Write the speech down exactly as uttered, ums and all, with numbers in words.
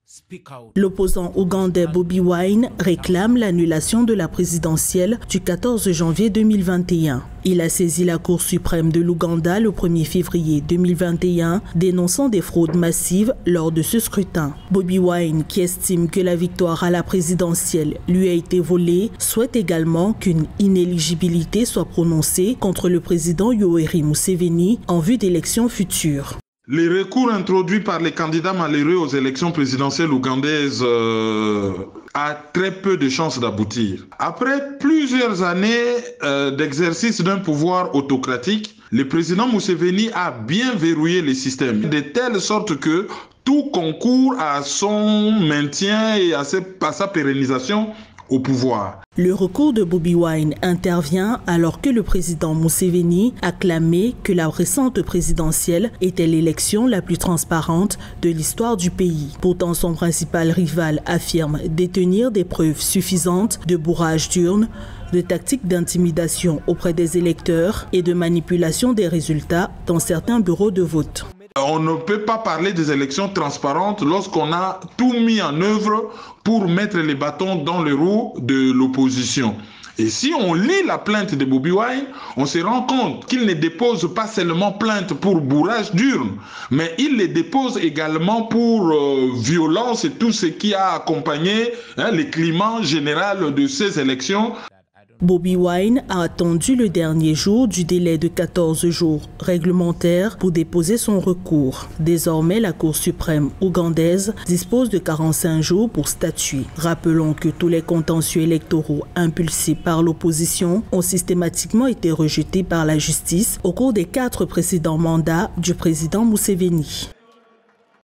L'opposant ougandais Bobi Wine réclame l'annulation de la présidentielle du quatorze janvier deux mille vingt et un. Il a saisi la Cour suprême de l'Ouganda le premier février deux mille vingt et un, dénonçant des fraudes massives lors de ce scrutin. Bobi Wine, qui estime que la victoire à la présidentielle lui a été volée, souhaite également qu'une inéligibilité soit prononcée contre le président Yoweri Museveni en vue d'élections futures. Les recours introduits par les candidats malheureux aux élections présidentielles ougandaises euh, a très peu de chances d'aboutir. Après plusieurs années euh, d'exercice d'un pouvoir autocratique, le président Museveni a bien verrouillé les systèmes, de telle sorte que tout concourt à son maintien et à, ses, à sa pérennisation au pouvoir. Le recours de Bobi Wine intervient alors que le président Museveni a clamé que la récente présidentielle était l'élection la plus transparente de l'histoire du pays. Pourtant, son principal rival affirme détenir des preuves suffisantes de bourrage d'urnes, de tactiques d'intimidation auprès des électeurs et de manipulation des résultats dans certains bureaux de vote. On ne peut pas parler des élections transparentes lorsqu'on a tout mis en œuvre pour mettre les bâtons dans les roues de l'opposition. Et si on lit la plainte de Bobi Wine, on se rend compte qu'il ne dépose pas seulement plainte pour bourrage d'urne, mais il les dépose également pour euh, violence et tout ce qui a accompagné hein, le climat général de ces élections. Bobi Wine a attendu le dernier jour du délai de quatorze jours réglementaire pour déposer son recours. Désormais, la Cour suprême ougandaise dispose de quarante-cinq jours pour statuer. Rappelons que tous les contentieux électoraux impulsés par l'opposition ont systématiquement été rejetés par la justice au cours des quatre précédents mandats du président Museveni.